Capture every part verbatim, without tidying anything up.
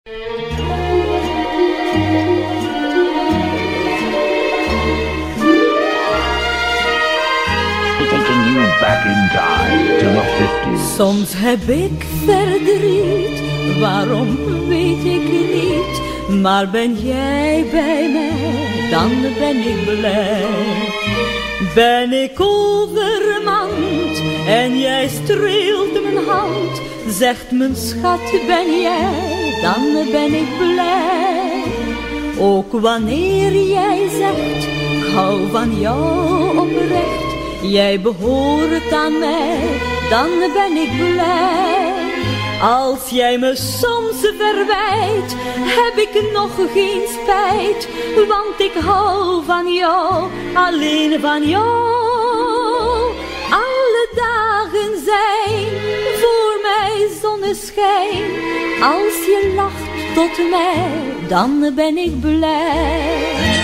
Taking you back in time to the fifties. Soms heb ik verdriet, waarom weet ik niet. Maar ben jij bij mij, dan ben ik blij. Ben ik overmand en jij streelt mijn hand. Zegt mijn schat, ben jij, dan ben ik blij. Ook wanneer jij zegt, ik hou van jou oprecht. Jij behoort aan mij, dan ben ik blij. Als jij me soms verwijt, heb ik nog geen spijt. Want ik hou van jou, alleen van jou. Alle dagen zijn voor mij zonneschijn. Als je lacht tot mij, dan ben ik blij.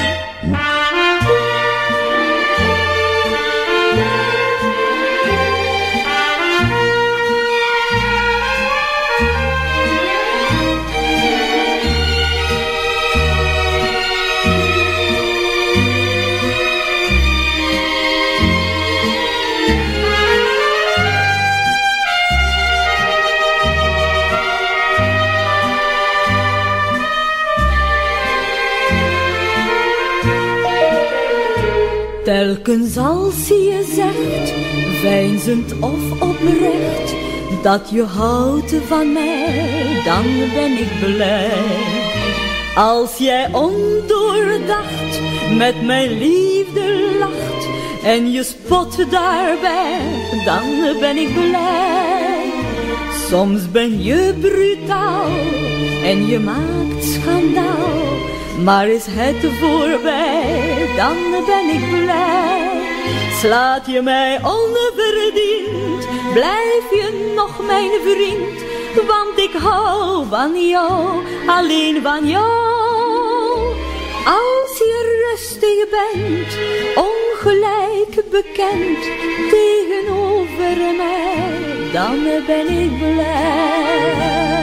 Telkens als je zegt, veinzend of oprecht, dat je houdt van mij, dan ben ik blij. Als jij ondoordacht met mijn liefde lacht en je spot daarbij, dan ben ik blij. Soms ben je brutaal en je maakt schandaal. Maar is het voorbij, dan ben ik blij. Slaat je mij onverdiend, blijf je nog mijn vriend. Want ik hou van jou, alleen van jou. Als je rustig bent, ongelijk bekend tegenover mij, dan ben ik blij.